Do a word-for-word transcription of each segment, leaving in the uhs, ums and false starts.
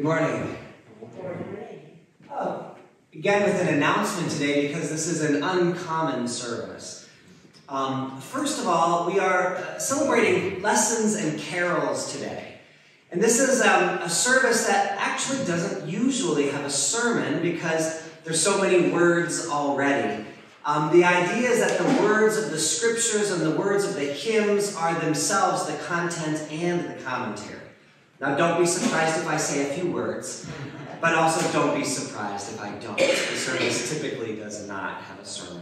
morning. Good morning. Oh, again with an announcement today because this is an uncommon service. Um, first of all, we are uh, celebrating lessons and carols today. And this is um, a service that actually doesn't usually have a sermon because there's so many words already. Um, the idea is that the words of the scriptures and the words of the hymns are themselves the content and the commentary. Now, don't be surprised if I say a few words, but also don't be surprised if I don't. The service typically does not have a sermon.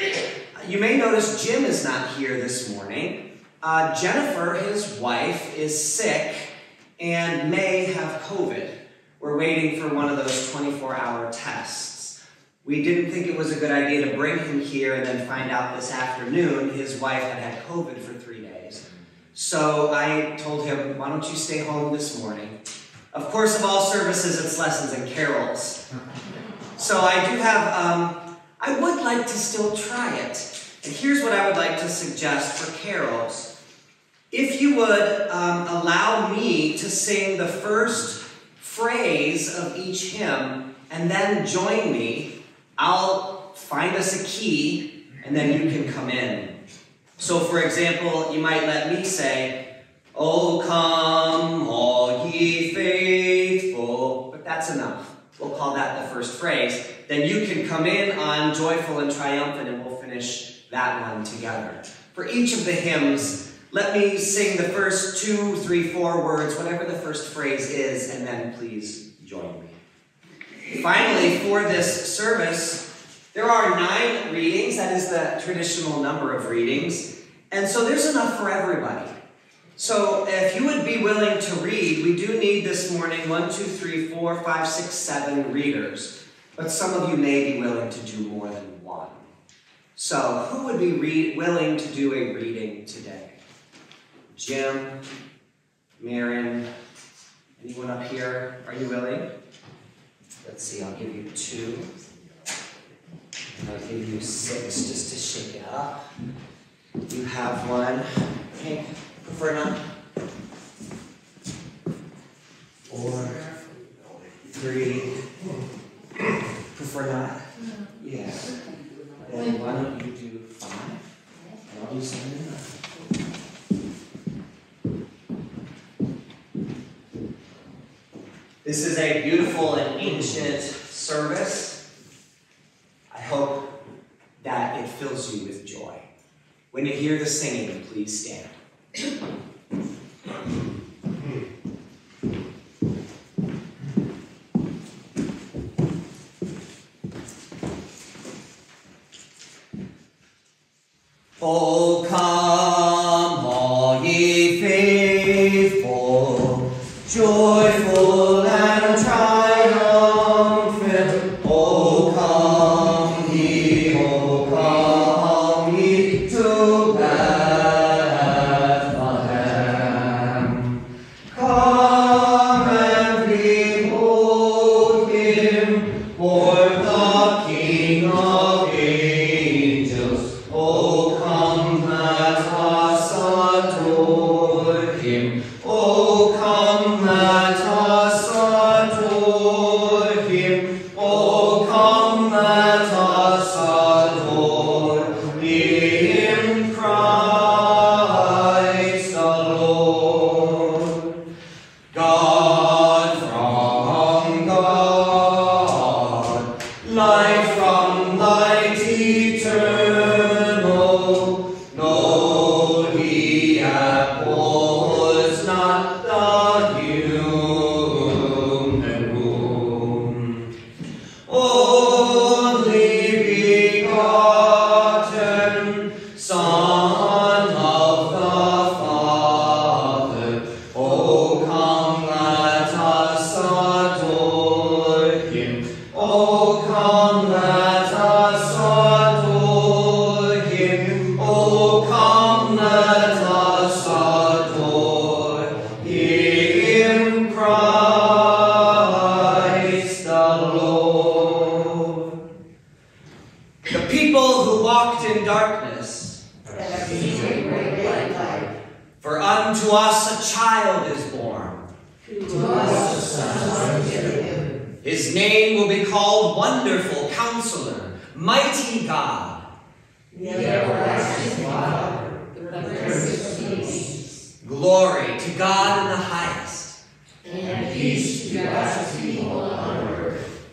You may notice Jim is not here this morning. Uh, Jennifer, his wife, is sick and may have COVID. We're waiting for one of those twenty-four hour tests. We didn't think it was a good idea to bring him here and then find out this afternoon his wife had had COVID for three days. So I told him, why don't you stay home this morning? Of course, of all services, it's lessons and carols. So I do have, um, I would like to still try it. And here's what I would like to suggest for carols. If you would um, allow me to sing the first phrase of each hymn and then join me, I'll find us a key and then you can come in. So for example, you might let me say, "Oh come all ye faithful," but that's enough. We'll call that the first phrase. Then you can come in on joyful and triumphant and we'll finish that one together. For each of the hymns, let me sing the first two, three, four words, whatever the first phrase is, and then please join me. Finally, for this service, there are nine readings. That is the traditional number of readings. And so there's enough for everybody. So if you would be willing to read, we do need this morning one, two, three, four, five, six, seven readers. But some of you may be willing to do more than one. So who would be read, willing to do a reading today? Jim, Marion, anyone up here? Are you willing? Let's see, I'll give you two. And I'll give you six just to shake it up. You have one. Okay, prefer not? Four, three, prefer not? Yeah. Then why don't you do five? And I'll do seven. This is a beautiful and ancient service. I hope that it fills you with joy. When you hear the singing, please stand. Oh, come, all ye faithful, joyful and triumphant. Oh, come ye, oh, come ye to Bethlehem. Come and behold him, born the King of angels. Oh, come, let us adore him. Oh, come, let us adore him. Oh, come, let us adore him, Christ the Lord. God from God, light from light eternal. No, he abhors not the human womb. Only begotten Son of the Father. Oh, come, let us adore him. Oh, come, let us adore him. Oh, come, let us adore him, Christ the Lord. The people who walked in darkness have seen a great light. For unto us a child is born. To us a son is His name will be called Wonderful Counselor, Mighty God, the everlasting Father, the Prince of Peace. Glory to God in the highest, and peace to God's people on earth.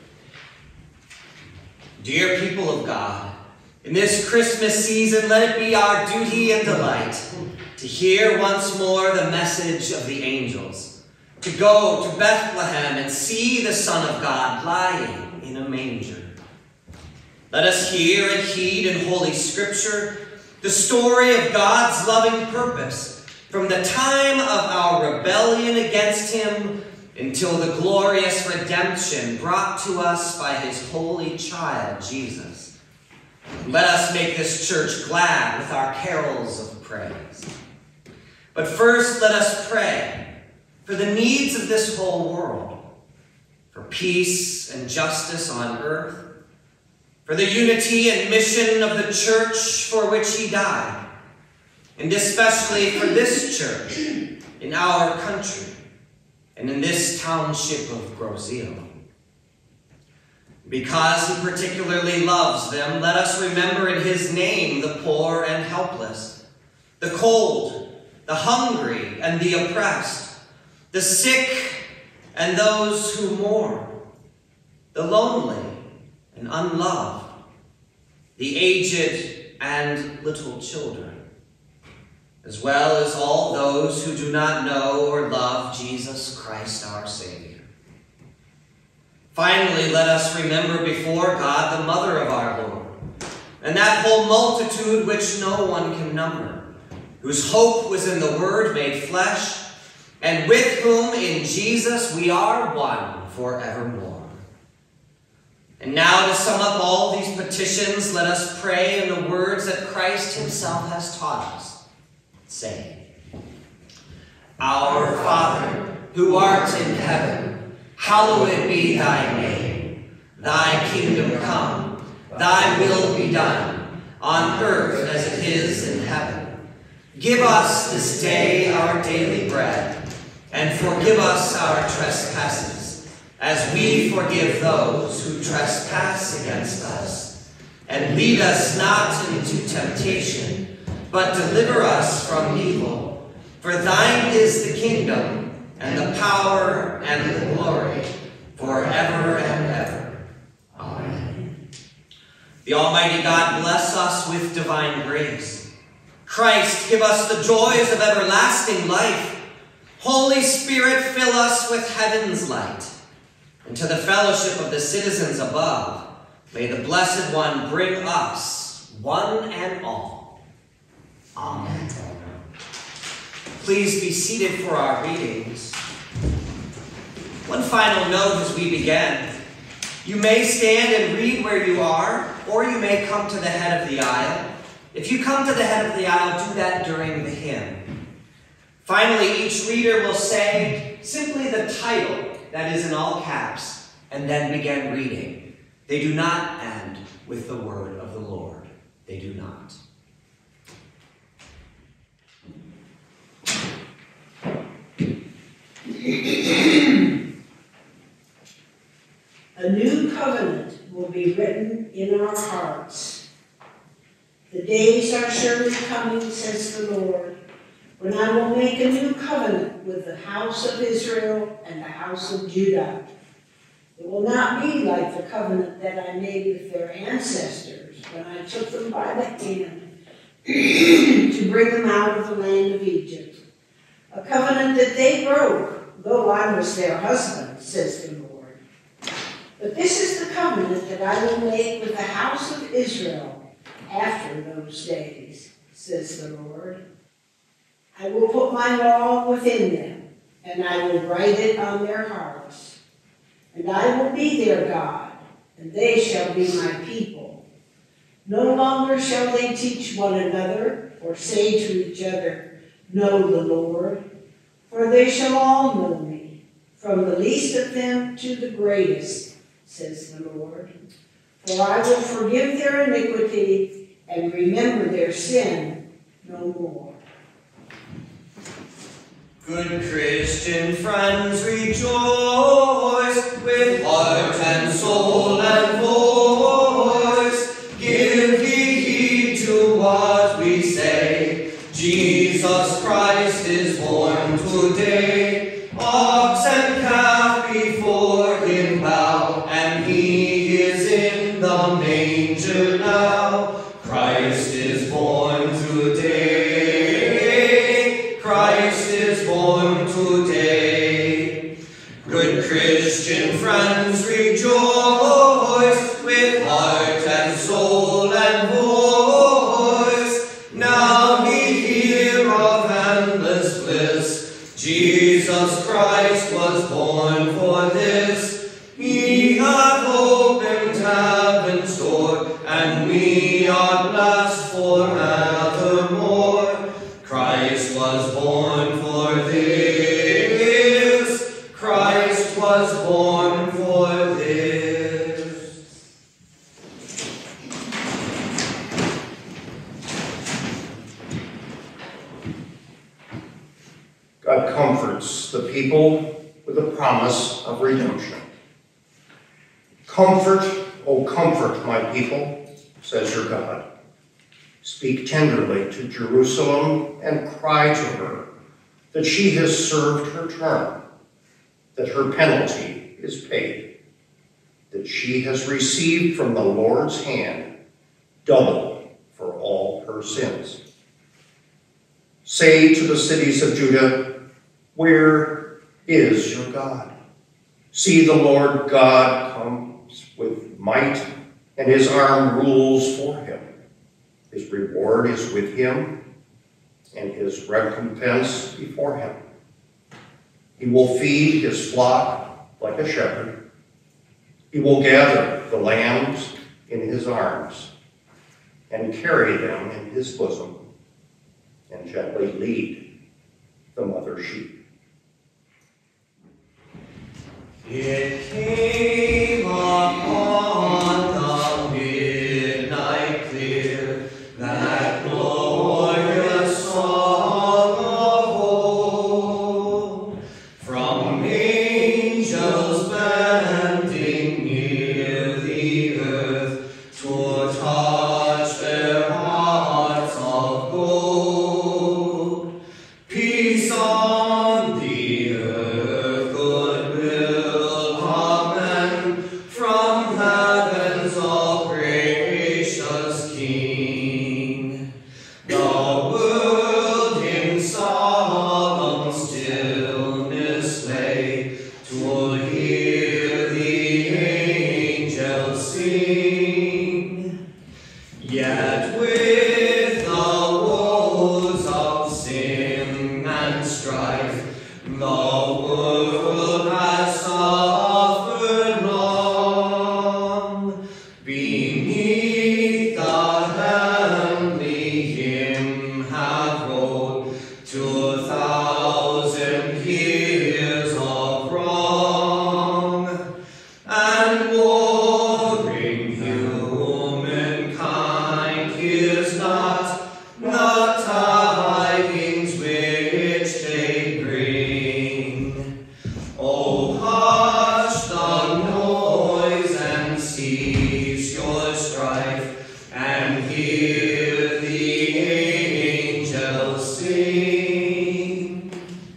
Dear people of God, in this Christmas season, let it be our duty and delight to hear once more the message of the angels, to go to Bethlehem and see the Son of God lying in a manger. Let us hear and heed in Holy Scripture the story of God's loving purpose from the time of our rebellion against Him until the glorious redemption brought to us by His holy child, Jesus. Let us make this church glad with our carols of praise. But first, let us pray for the needs of this whole world, for peace and justice on earth, for the unity and mission of the church for which He died, and especially for this church in our country and in this township of Grosseal. Because He particularly loves them, let us remember in His name the poor and helpless, the cold, the hungry and the oppressed, the sick and those who mourn, the lonely and unloved, the aged and little children, as well as all those who do not know or love Jesus Christ our Savior. Finally, let us remember before God the Mother of our Lord, and that whole multitude which no one can number, whose hope was in the Word made flesh, and with whom in Jesus we are one forevermore. And now to sum up all these petitions, let us pray in the words that Christ Himself has taught us, saying, Our Father, who art in heaven, hallowed be thy name. Thy kingdom come, thy will be done, on earth as it is in heaven. Give us this day our daily bread, and forgive us our trespasses, as we forgive those who trespass against us. And lead us not into temptation, but deliver us from evil. For thine is the kingdom, and the power, and the glory, forever and ever. Amen. The Almighty God bless us with divine grace. Christ, give us the joys of everlasting life. Holy Spirit, fill us with heaven's light. And to the fellowship of the citizens above, may the Blessed One bring us, one and all. Amen. Please be seated for our readings. One final note as we begin. You may stand and read where you are, or you may come to the head of the aisle. If you come to the head of the aisle, do that during the hymn. Finally, each reader will say simply the title, that is in all caps, and then begin reading. They do not end with the word of the Lord. They do not. A new covenant will be written in our hearts. The days are surely coming, says the Lord, when I will make a new covenant with the house of Israel and the house of Judah. It will not be like the covenant that I made with their ancestors when I took them by the hand to bring them out of the land of Egypt. A covenant that they broke, though I was their husband, says the Lord. But this is the covenant that I will make with the house of Israel after those days, says the Lord. I will put my law within them, and I will write it on their hearts. And I will be their God, and they shall be my people. No longer shall they teach one another, or say to each other, Know the Lord, for they shall all know me, from the least of them to the greatest, says the Lord. For I will forgive their iniquity and remember their sin no more. Good Christian friends, rejoice with heart and soul and voice. Give ye heed to what we say. Jesus Christ is born today. Ox and calf before him bow, and he is in the manger now. Christ is born today. Christ is born today. Good Christian friends, rejoice with heart and soul and voice. Now ye hear of endless bliss. Jesus Christ was born for this. He hath opened heaven's door, and we are blessed forevermore. Christ was born for this. Christ was born for this. God comforts the people with a promise of redemption. Comfort, O comfort my people, says your God. Speak tenderly to Jerusalem and cry to her that she has served her term, that her penalty is paid, that she has received from the Lord's hand double for all her sins. Say to the cities of Judah, where is your God? See, the Lord God comes with might, and his arm rules for him. His reward is with him, and his recompense before him. He will feed his flock like a shepherd. He will gather the lambs in his arms, and carry them in his bosom, and gently lead the mother sheep. It came upon the midnight clear, that glorious song of old, from angels bending near the earth to touch their hearts of gold. Peace on the earth, goodwill, amen, from heaven's all gracious King. The world in solemn stillness lay to hear the angels sing. Yet with the woes of sin and strife, the world has suffered long. Beneath the heavenly hymn have rolled two thousand years of wrong, and warring humankind hears not the tidings which they bring. Oh, hush the noise and cease your strife, and hear the angels sing.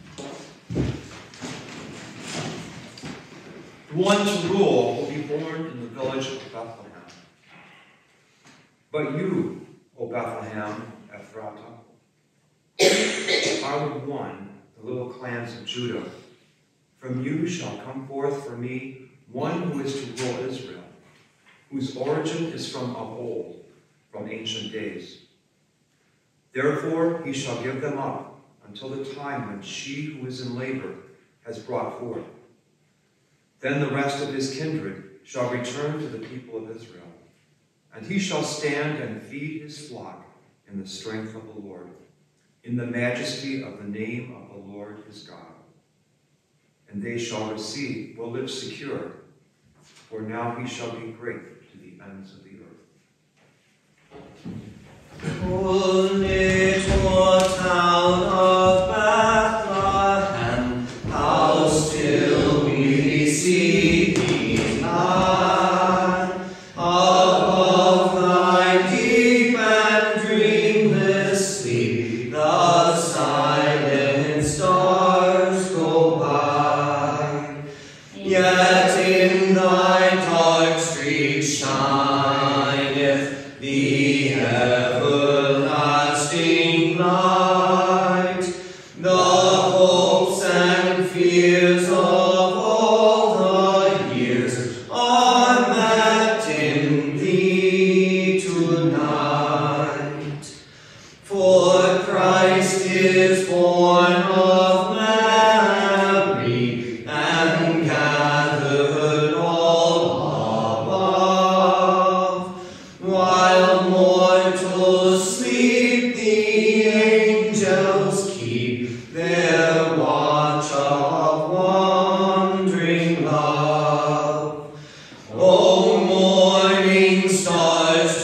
One to rule will be born in the village of Bethlehem. But you, O Bethlehem, Ephratah, are the one, the little clans of Judah. From you shall come forth for me one who is to rule Israel, whose origin is from of old, from ancient days. Therefore he shall give them up until the time when she who is in labor has brought forth. Then the rest of his kindred shall return to the people of Israel, and he shall stand and feed his flock in the strength of the Lord, in the majesty of the name of the Lord his God. And they shall receive, will live secure, for now he shall be great to the ends of the earth. O little town of Bethlehem, is born of Mary and gathered all above. While mortals sleep, the angels keep their watch of wandering love. O morning stars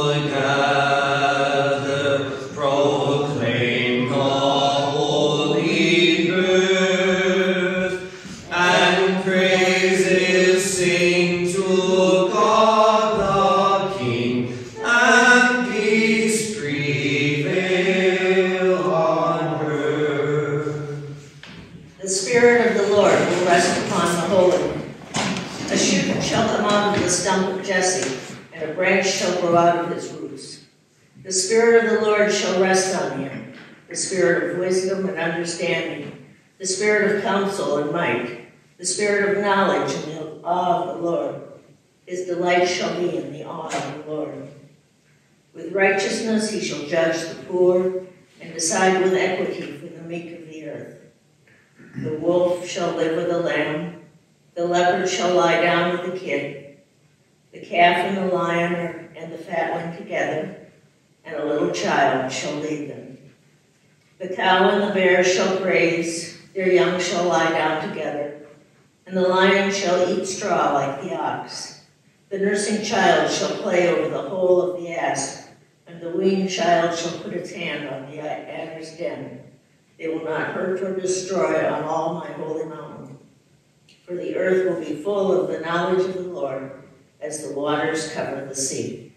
together proclaim the holy birth, and praises sing to God the King, and peace prevail on earth. The Spirit of the Lord will rest upon the Holy One. A shoot shall come out of the stump of Jesse, and a branch shall grow out of his roots. The Spirit of the Lord shall rest on him, the Spirit of wisdom and understanding, the Spirit of counsel and might, the Spirit of knowledge and the awe of the Lord. His delight shall be in the awe of the Lord. With righteousness he shall judge the poor, and decide with equity for the meek of the earth. The wolf shall live with the lamb, the leopard shall lie down with the kid, the calf and the lion are, and the fatling together, and a little child shall lead them. The cow and the bear shall graze, their young shall lie down together, and the lion shall eat straw like the ox. The nursing child shall play over the hole of the asp, and the weaned child shall put its hand on the adder's den. They will not hurt or destroy on all my holy mountain. For the earth will be full of the knowledge of the Lord as the waters cover the sea.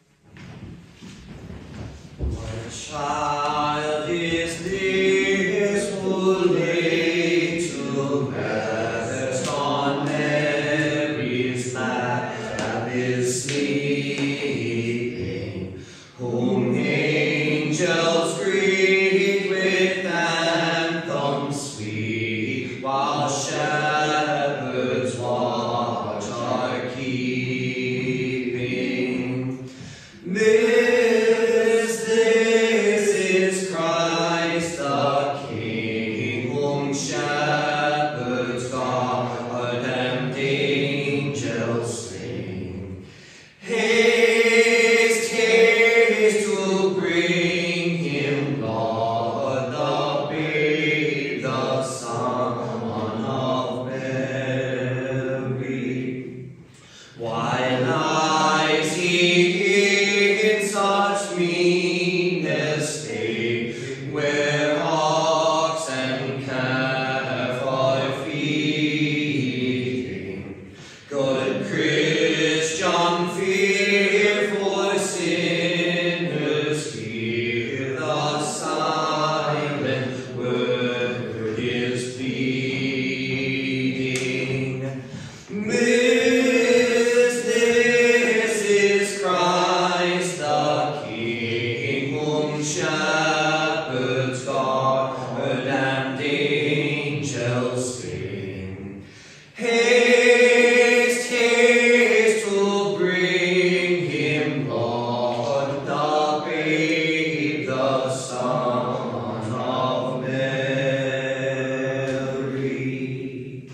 What a child is this who lay to rest on Mary's lap is sleeping, whom angels greet with anthems sweet, while shepherds watch are keeping. This, this is Christ the King, whom shepherds guard and angels sing. Haste, haste to bring him, Lord, the babe, the Son of Mary. Why lies he in such mean estate, where ox and calf are feeding? Good Christian, fear for sinners, hear the silent word is pleading. This, this is Christ the King, whom shepherds guard and angels sing. Haste, haste to bring him, Lord, the babe, the Son of Mary.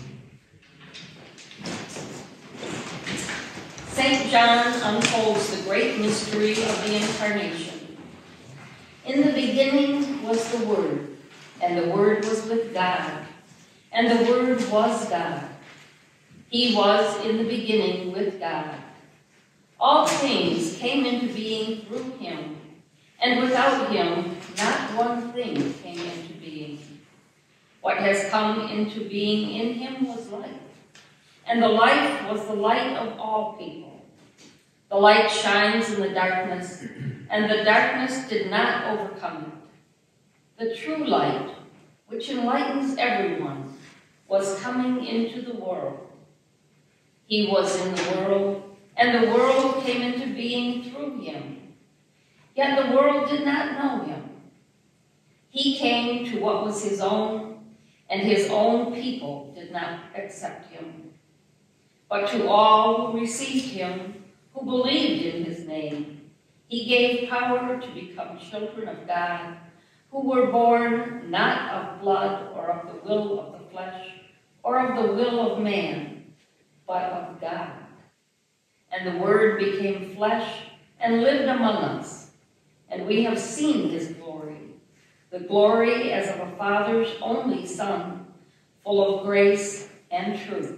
Saint John unfolds the great mystery of the Incarnation. In the beginning was the Word, and the Word was with God, and the Word was God. He was in the beginning with God. All things came into being through him, and without him not one thing came into being. What has come into being in him was life, and the life was the light of all people. The light shines in the darkness, and the darkness did not overcome it. The true light, which enlightens everyone, was coming into the world. He was in the world, and the world came into being through him. Yet the world did not know him. He came to what was his own, and his own people did not accept him. But to all who received him, who believed in his name, he gave power to become children of God, who were born not of blood or of the will of the flesh or of the will of man, but of God. And the Word became flesh and lived among us, and we have seen his glory, the glory as of a Father's only Son, full of grace and truth.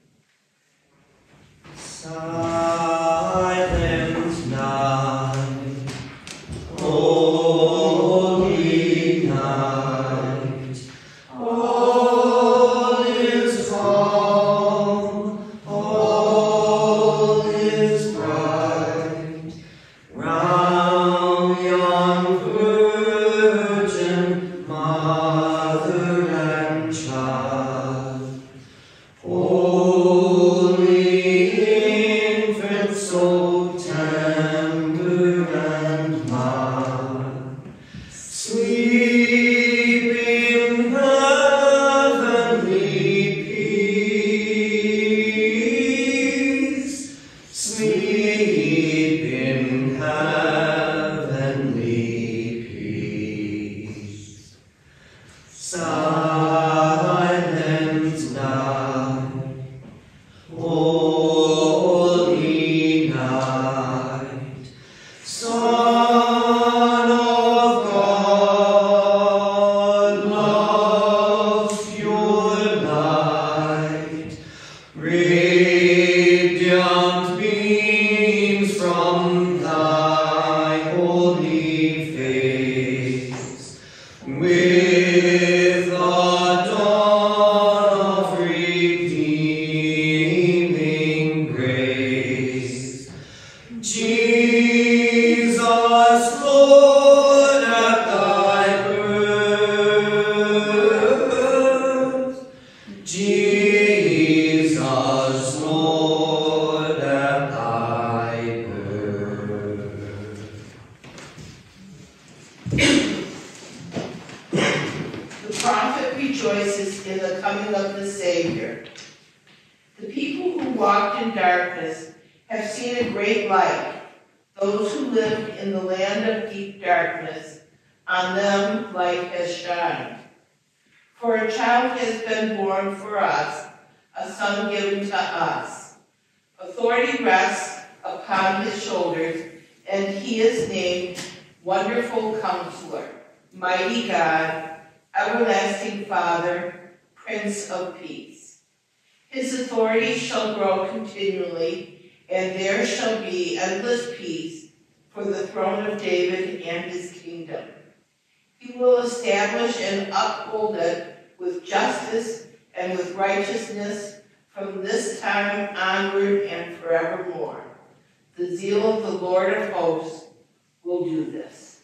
Silent night, holy night, all is calm, all is bright, round young virgin, mother and child, holy infant, so tender and mild, sleep in heavenly peace, sleep in heavenly peace. Silent night, holy night, Son of God, love's pure light, radiant beams from thy holy face, with the dawn of redeeming grace. Jesus, Lord, at thy birth, Jesus, Lord, at thy birth. The prophet rejoices in the coming of the Savior. The people who walked in darkness have seen a great light. Those who lived in the land of deep darkness, on them light has shined. For a child has been born for us, a son given to us. Authority rests upon his shoulders, and he is named Wonderful Counselor, Mighty God, Everlasting Father, Prince of Peace. His authority shall grow continually, and there shall be endless peace for the throne of David and his kingdom. He will establish and uphold it with justice and with righteousness from this time onward and forevermore. The zeal of the Lord of hosts will do this.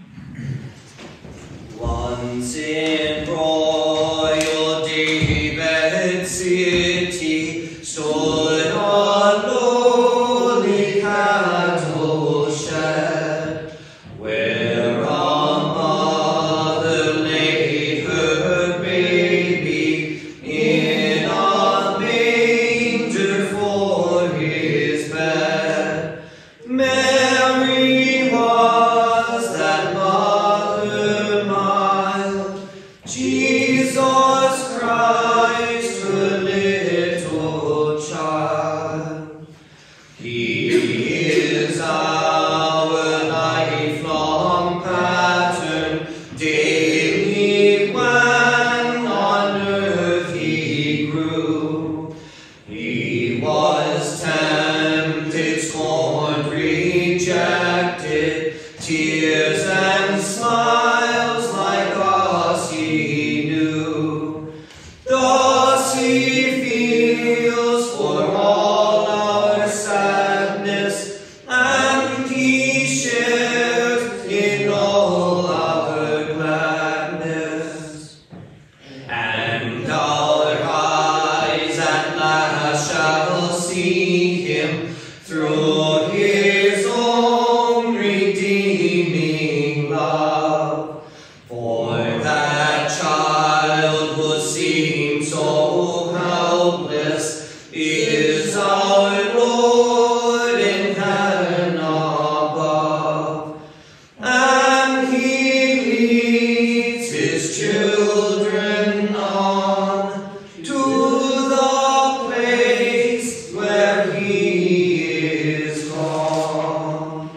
Once in royal David's city stood a lowly cattle shed, where a mother laid her baby in a manger for his bed. Mary was that mother mild, Jesus Christ, her little child. He is our lifelong pattern, daily when on earth he grew. He was tempted, scorned, rejected, tears and smiles like us he knew. children on to the place where he is gone.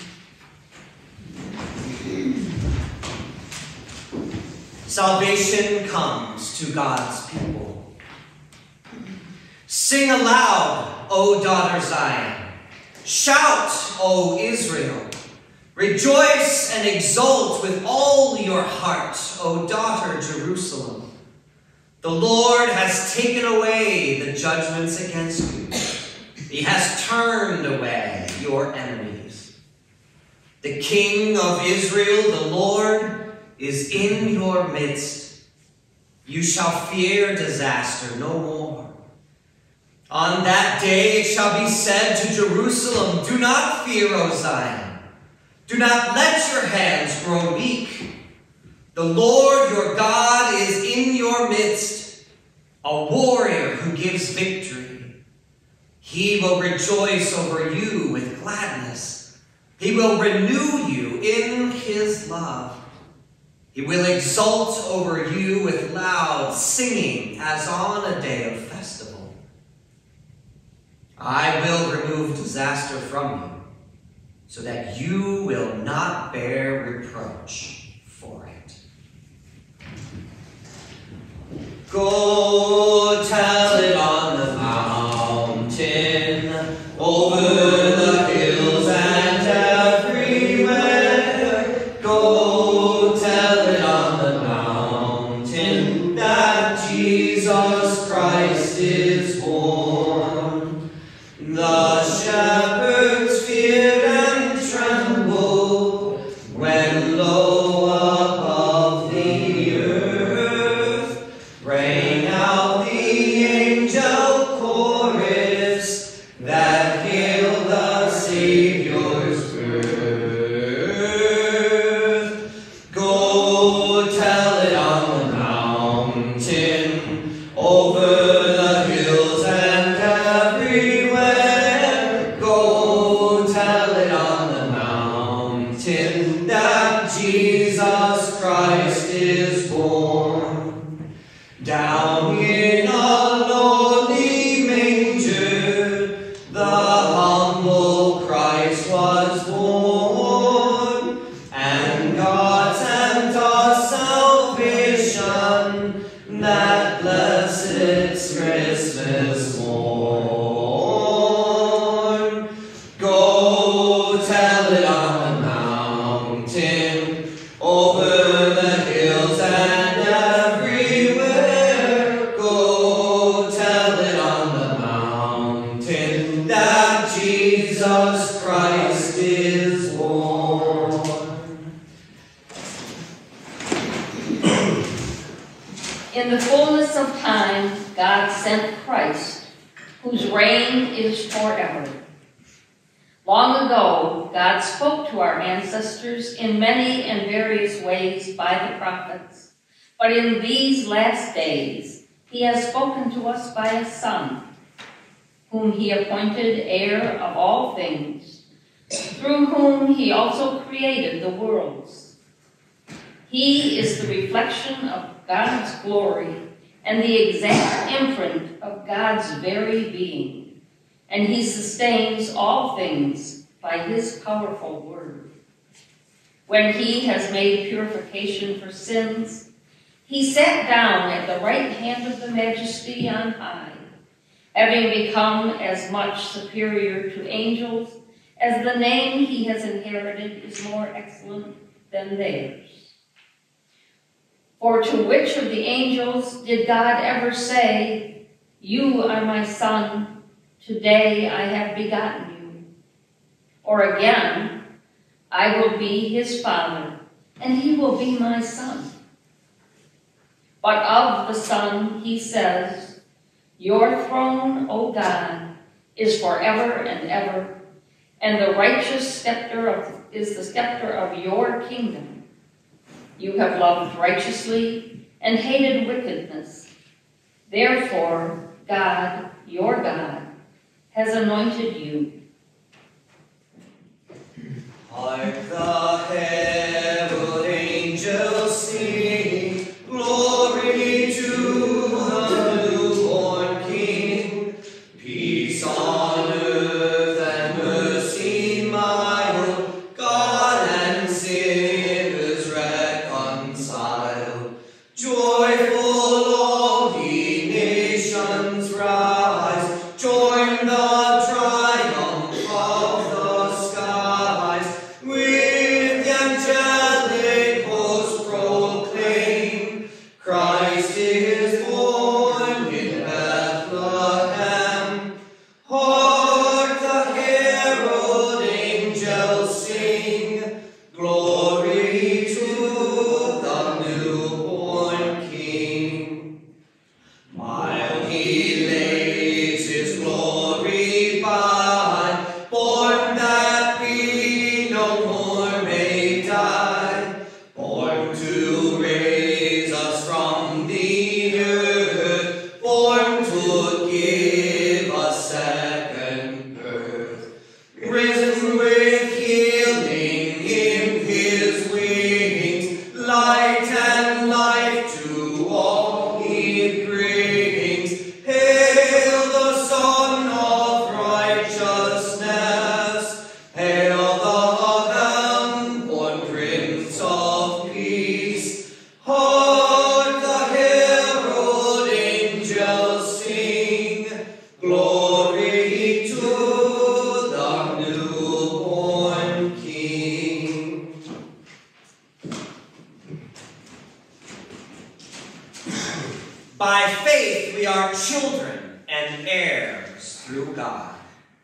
Salvation comes to God's people. Sing aloud, O daughter Zion. Shout, O Israel. Rejoice and exult with all your heart, O daughter Jerusalem. The Lord has taken away the judgments against you. He has turned away your enemies. The King of Israel, the Lord, is in your midst. You shall fear disaster no more. On that day it shall be said to Jerusalem, do not fear, O Zion. Do not let your hands grow weak. The Lord your God is in your midst, a warrior who gives victory. He will rejoice over you with gladness. He will renew you in his love. He will exult over you with loud singing as on a day of festival. I will remove disaster from you, so that you will not bear reproach for it. Go tell it on the mountain, over the hills and everywhere. Go tell it on the mountain that Jesus Christ is born. The shepherds feared and trembled when low above the earth rang out the angel chorus that hailed the Savior's birth. Go tell it on the mountain, over the hills and everywhere. Go tell it on the mountain that Jesus Christ is born. Down in a lowly manger, the humble Christ was born, and God sent us salvation, that blessed Christmas morn. Go tell it on the mountain, over the hills and everywhere. Go tell it on the mountain that Jesus Christ is born. In the fullness of time, God sent Christ, whose reign is forever. Long ago, God spoke to our ancestors in many and various ways by the prophets. But in these last days, he has spoken to us by a Son, whom he appointed heir of all things, through whom he also created the worlds. He is the reflection of God's glory and the exact imprint of God's very being, and he sustains all things by his powerful word. When he has made purification for sins, he sat down at the right hand of the Majesty on high, having become as much superior to angels as the name he has inherited is more excellent than theirs. For to which of the angels did God ever say, "You are my son, today I have begotten you"? Or again, "I will be his father, and he will be my son"? But of the Son he says, "Your throne, O God, is forever and ever, and the righteous scepter of, is the scepter of your kingdom. You have loved righteously and hated wickedness. Therefore, God, your God, has anointed you." Hark the herald angels sing, to all he brings. Hail the Son of Righteousness. Hail the heaven-born Prince of Peace. Hark the herald angels sing. Glory to the newborn King. By faith we are children and heirs through God.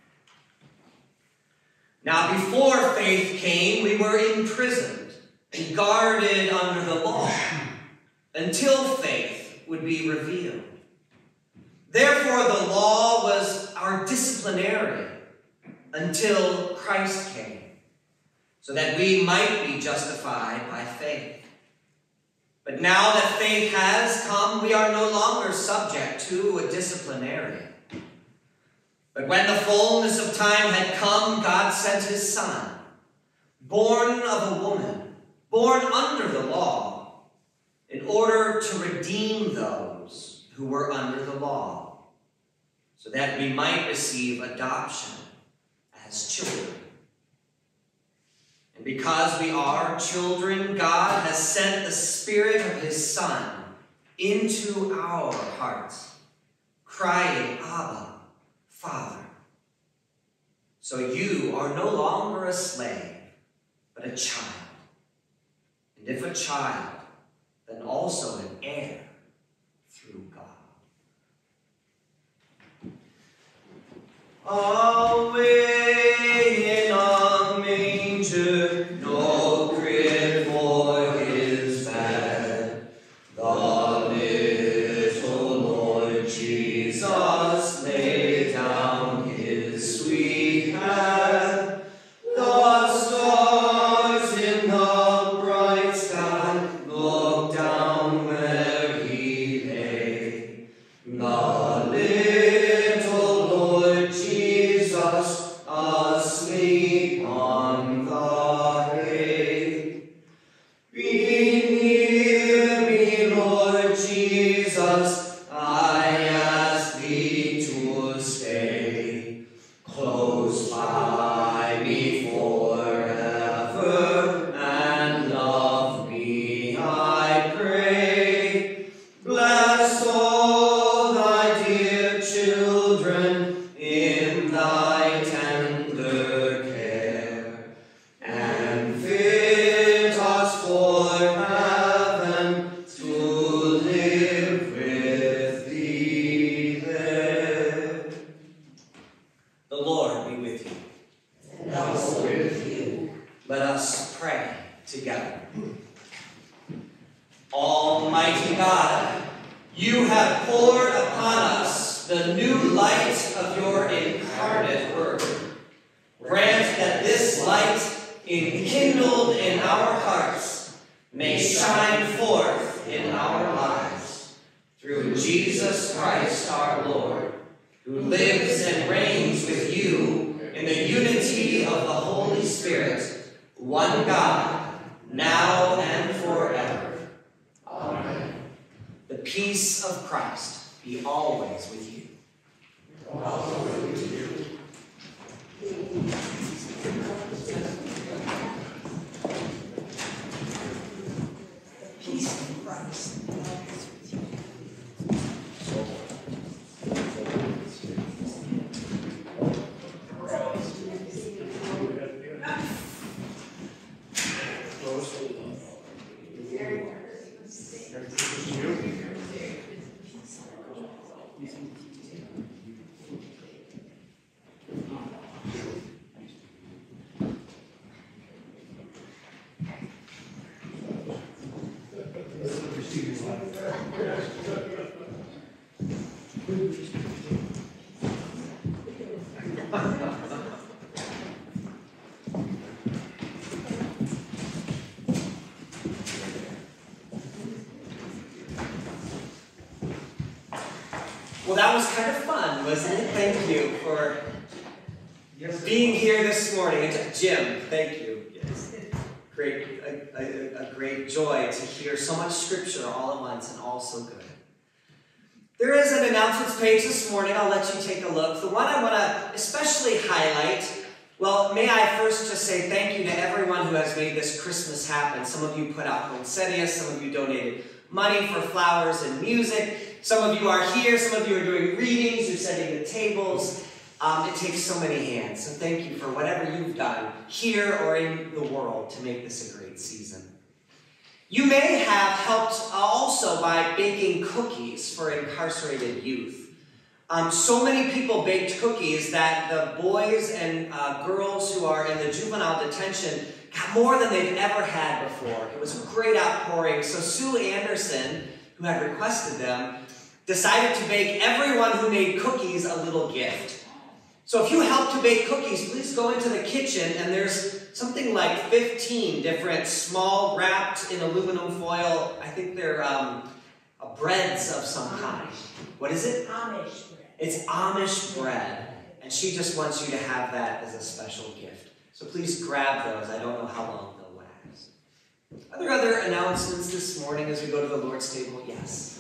Now before faith came, we were imprisoned and guarded under the law until faith would be revealed. Therefore the law was our disciplinarian until Christ came, so that we might be justified by faith. But now that faith has come, we are no longer subject to a disciplinarian. But when the fullness of time had come, God sent his Son, born of a woman, born under the law, in order to redeem those who were under the law, so that we might receive adoption as children. And because we are children, God has sent the Spirit of his Son into our hearts, crying, Abba, Father. So you are no longer a slave, but a child. And if a child, then also an heir through God. Away in a manger, no crib for his bed, the little Lord Jesus laid down his sweet head. The stars in the bright sky looked down where he lay. The little Lord Jesus asleep on the hay. Be near me, Lord Jesus, I ask thee to stay. Close by me forever and love me, I pray. Bless all thy dear children in thy tender care, and fit us for heaven to live with thee there. The Lord be with you. And also with you. Let us pray together. Almighty God, you have poured upon us the new light of your incarnate word. Grant that this light, enkindled in our hearts, may shine forth in our lives. Through Jesus Christ our Lord, who lives and reigns with you in the unity of the Holy Spirit, one God, now and forever. Amen. The peace of Christ be always with you. Also with you. Peace in Christ. Always with you. Well, that was kind of fun, wasn't it? Thank you for being here this morning. And Jim, thank you. Yes. Great. a, a great joy to hear so much scripture all at once and all so good. There is an announcements page this morning. I'll let you take a look. The one I want to especially highlight, well, may I first just say thank you to everyone who has made this Christmas happen. Some of you put out poinsettias, some of you donated money for flowers and music. Some of you are here, some of you are doing readings, you're setting the tables. Um, it takes so many hands, so thank you for whatever you've done here or in the world to make this a great season. You may have helped also by baking cookies for incarcerated youth. Um, so many people baked cookies that the boys and uh, girls who are in the juvenile detention got more than they've ever had before. It was a great outpouring. So Sue Anderson, who had requested them, decided to bake everyone who made cookies a little gift. So if you help to bake cookies, please go into the kitchen, and there's something like fifteen different small, wrapped in aluminum foil, I think they're um, uh, breads of some kind. What is it? Amish bread. It's Amish bread. And she just wants you to have that as a special gift. So please grab those. I don't know how long they'll last. Are there other announcements this morning as we go to the Lord's table? Yes.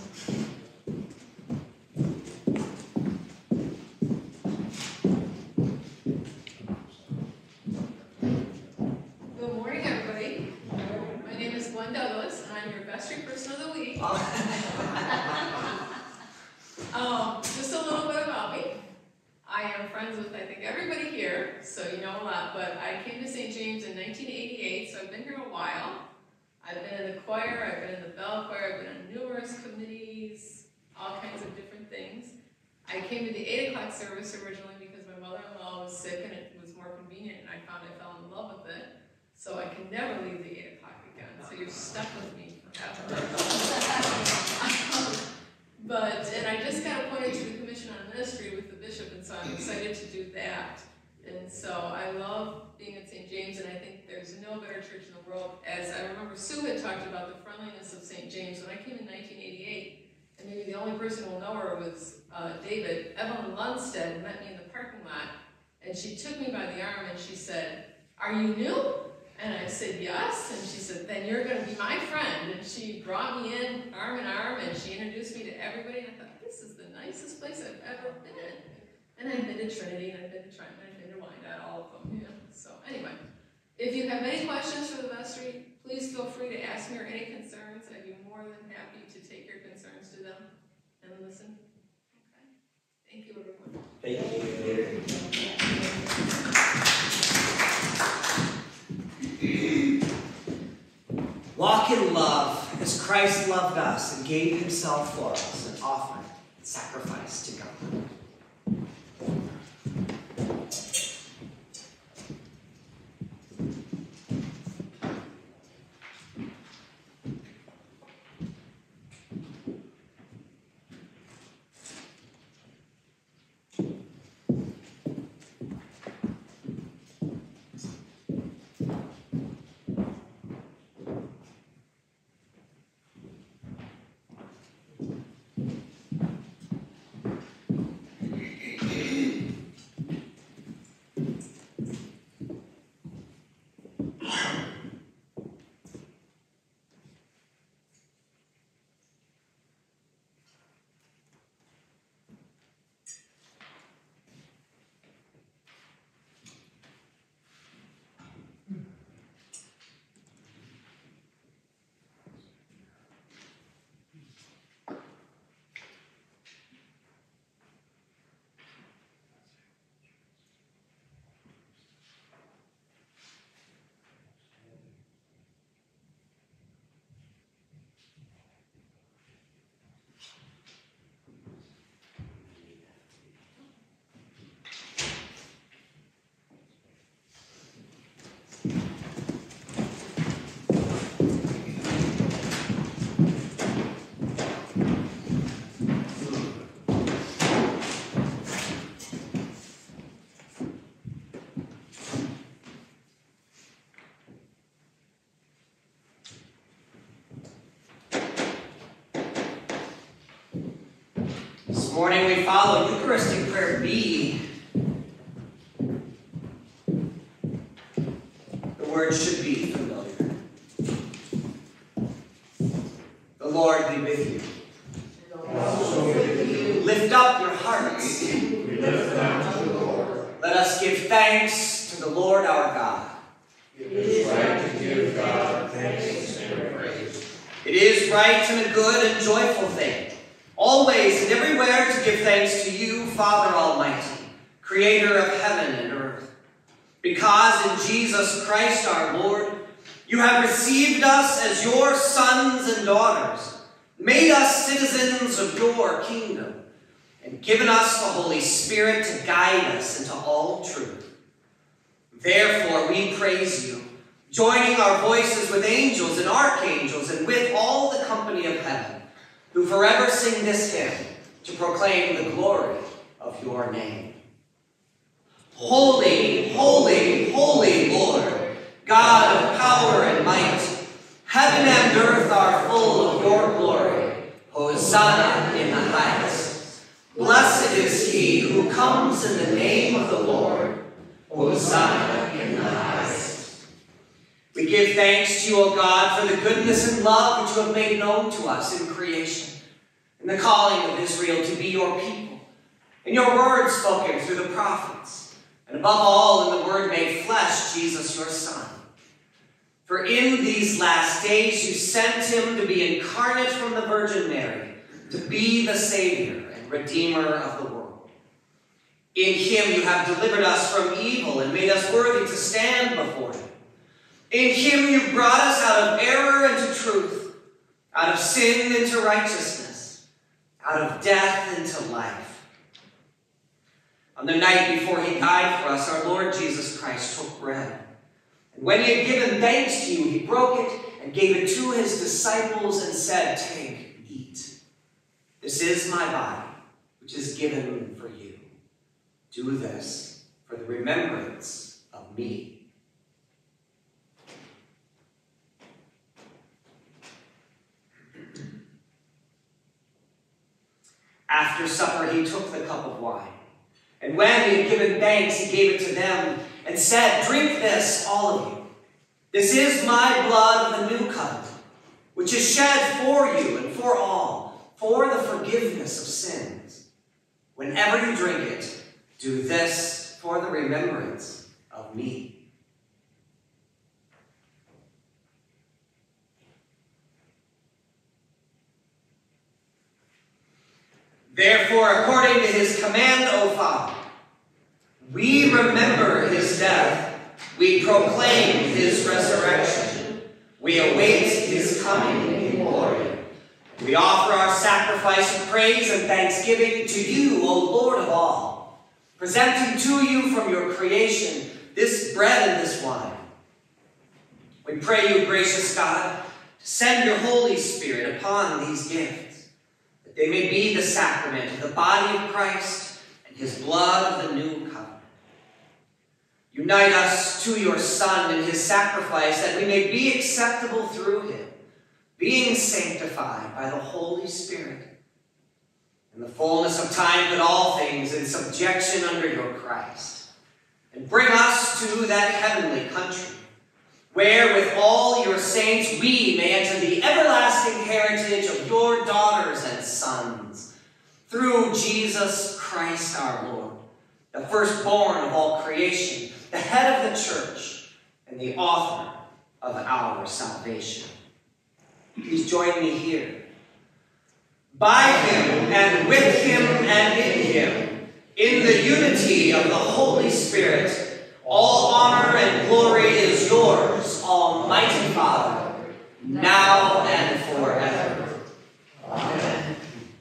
Person of the week. um, just a little bit about me. I am friends with, I think, everybody here, so you know a lot, but I came to Saint James in nineteen eighty-eight, so I've been here a while. I've been in the choir, I've been in the bell choir, I've been on numerous committees, all kinds of different things. I came to the eight o'clock service originally because my mother-in-law was sick and it was more convenient, and I found I fell in love with it. So I can never leave the eight o'clock again, so you're stuck with me. But, and I just got appointed to the Commission on Ministry with the bishop, and so I'm excited to do that. And so I love being at Saint James, and I think there's no better church in the world. As I remember Sue had talked about the friendliness of Saint James. When I came in nineteen eighty-eight, and maybe the only person who will know her was uh, David, Evelyn Lundstedt met me in the parking lot, and she took me by the arm and she said, "Are you new?" And I said, "Yes." And she said, "Then you're going to be my friend." And she brought me in arm in arm, and she introduced me to everybody. And I thought, this is the nicest place I've ever been. And I've been to Trinity, and I've been to Trenton, and I've been to Wyandotte, all of them. Yeah. So anyway, if you have any questions for the vestry, please feel free to ask me, or any concerns. I'd be more than happy to take your concerns to them and listen. Okay. Thank you, everyone. Thank you. Walk in love as Christ loved us and gave himself for us, an offering and sacrifice to God. This morning we follow Eucharistic Prayer B. The word should be familiar. thanks to the Lord our God. It is right to give God thanks and praise. It is right and a good and joyful thing, always and everywhere to give thanks to you, Father Almighty, creator of heaven and earth. Because in Jesus Christ our Lord, you have received us as your sons and daughters, made us citizens of your kingdom, and given us the Holy Spirit to guide us into all truth. Therefore we praise you, joining our voices with angels and archangels and with all the company of heaven, who forever sing this hymn to proclaim the glory of your name. Holy, holy, holy Lord, God of power and might, heaven and earth are full of your glory. Hosanna in the highest. Blessed is he who comes in the name of the Lord. Hosanna in the highest. We give thanks to you, O God, for the goodness and love which you have made known to us in creation, and the calling of Israel to be your people, and your word spoken through the prophets, and above all in the word made flesh, Jesus your Son. For in these last days you sent him to be incarnate from the Virgin Mary, to be the Savior and Redeemer of the world. In him you have delivered us from evil and made us worthy to stand before him. In him you brought us out of error into truth, out of sin into righteousness, out of death into life. On the night before he died for us, our Lord Jesus Christ took bread. And when he had given thanks to you, he broke it and gave it to his disciples and said, "Take, eat. This is my body, which is given for you. Do this for the remembrance of me." After supper, he took the cup of wine. And when he had given thanks, he gave it to them and said, "Drink this, all of you. This is my blood of the new covenant, which is shed for you and for all, for the forgiveness of sins. Whenever you drink it, do this for the remembrance of me." Therefore, according to his command, O Father, we remember his death, we proclaim his resurrection, we await his coming in glory. We offer our sacrifice of praise and thanksgiving to you, O Lord of all, presenting to you from your creation this bread and this wine. We pray you, gracious God, to send your Holy Spirit upon these gifts, that they may be the sacrament of the body of Christ and his blood of the new covenant. Unite us to your Son and his sacrifice, that we may be acceptable through him, being sanctified by the Holy Spirit. In the fullness of time, put all things in subjection under your Christ, and bring us to that heavenly country, where with all your saints we may enter the everlasting heritage of your daughters and sons, through Jesus Christ our Lord, the firstborn of all creation, the head of the church, and the author of our salvation. Please join me here. By him, and with him, and in him, in the unity of the Holy Spirit, all honor and glory is yours, Almighty Father, now and forever. Amen.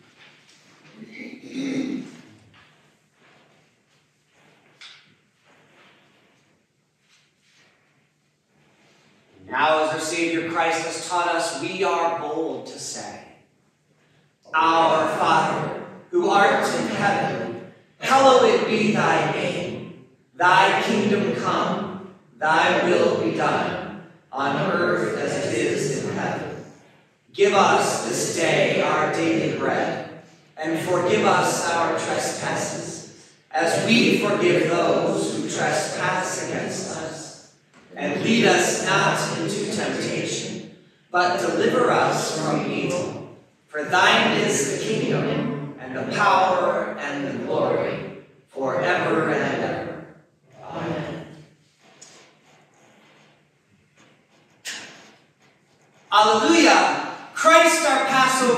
Now, as our Savior Christ has taught us, we are bold to say, Our Father, who art in heaven, hallowed be thy name. Thy kingdom come, thy will be done, on earth as it is in heaven. Give us this day our daily bread, and forgive us our trespasses, as we forgive those who trespass against us. And lead us not into temptation, but deliver us from evil. For thine is the kingdom, and the power, and the glory, forever and ever. Amen.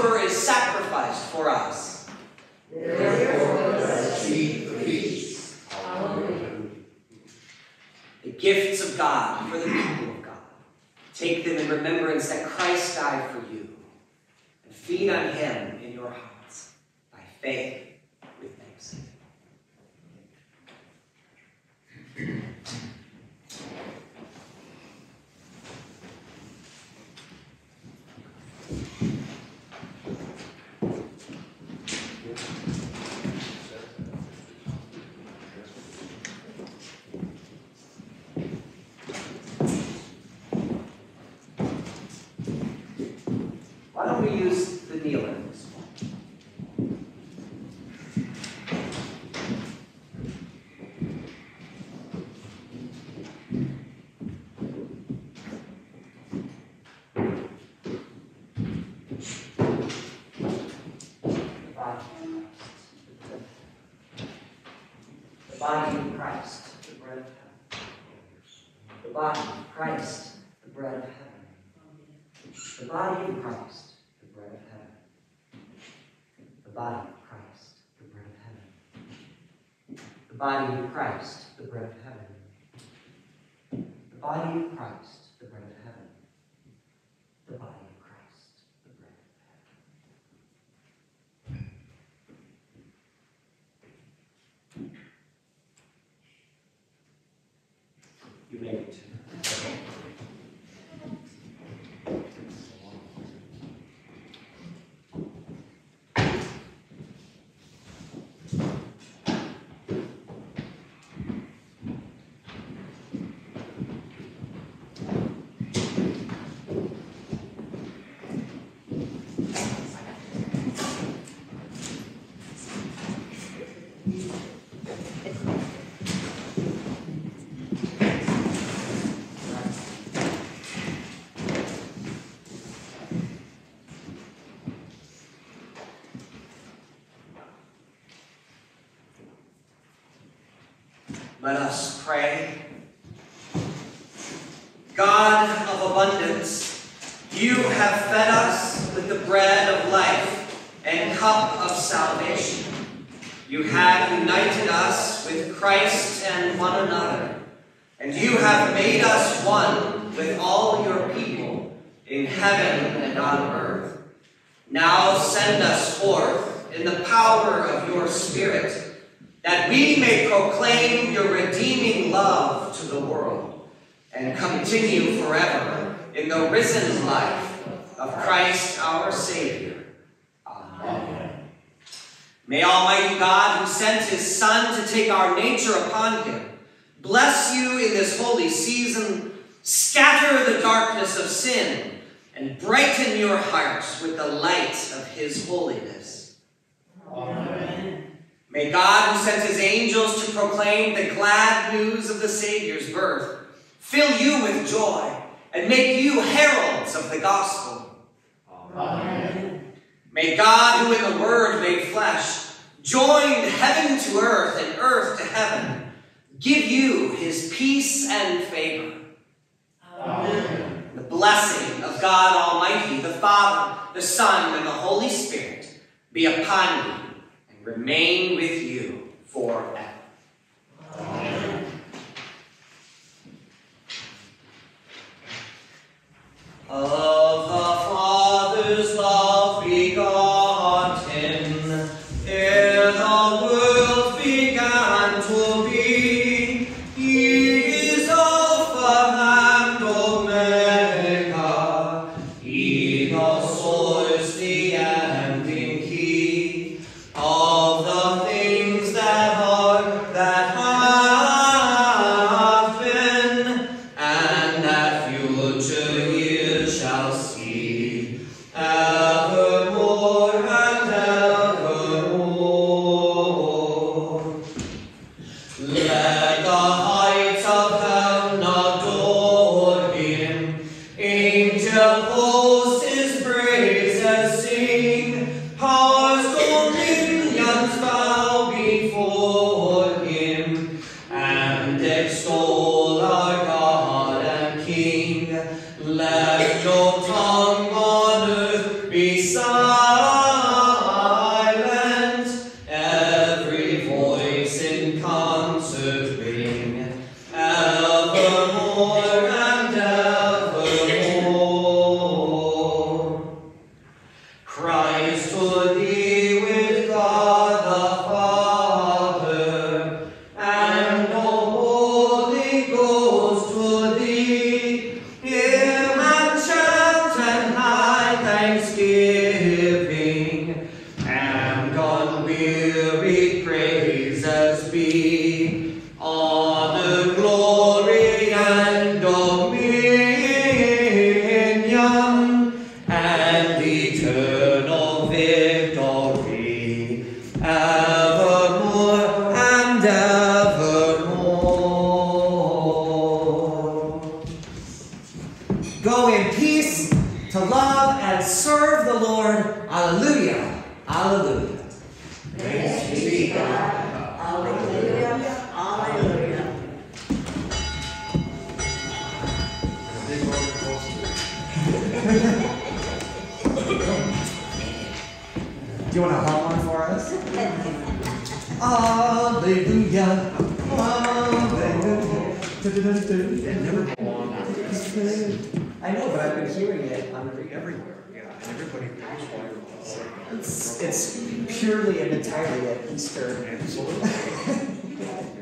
Passover is sacrificed for us. Therefore, let us keep the feast. Amen. The gifts of God for the people of God. Take them in remembrance that Christ died for you, and feed on him in your hearts by faith with thanksgiving. Why don't we use the kneeling this morning? The body of Christ, the bread of heaven. The body of Christ, the bread of heaven. The body of Christ, the bread of heaven. The body of Christ, the bread of heaven. The body of Christ, the bread of heaven. The body of Christ, the bread of heaven. The body of Christ, the bread of heaven. You may return. Let us pray. God of abundance, you have fed us with the bread of life and cup of salvation. You have united us with Christ and one another, and you have made us one with all your people in heaven and on earth. Now send us forth in the power of your Spirit, that we may proclaim your redeeming love to the world and continue forever in the risen life of Christ our Savior. Amen. May Almighty God, who sent his Son to take our nature upon him, bless you in this holy season, scatter the darkness of sin, and brighten your hearts with the light of his holiness. Amen. May God, who sent his angels to proclaim the glad news of the Savior's birth, fill you with joy and make you heralds of the gospel. Amen. May God, who in the Word made flesh, joined heaven to earth and earth to heaven, give you his peace and favor. Amen. The blessing of God Almighty, the Father, the Son, and the Holy Spirit be upon you and remain with you forever. Amen. Of the Father's love begotten, ere the world began to be, he is Alpha and Omega, he the source, the ending key, of the things that are to thee with God the Father, and the Holy Ghost to thee. Hymn and chant and high thanksgiving, and unwearied praises be. Honor, glory, and dominion, and eternal victory, evermore and evermore. Go in peace to love and serve the Lord. Alleluia. Alleluia. Thanks be to God. Alleluia. Alleluia. Do you want to hum one for us? Alleluia. Alleluia. It never belonged. I know, but I've been hearing it on the Everywhere, yeah, and everybody knows why you're It's, it's purely and entirely at Easter. Absolutely.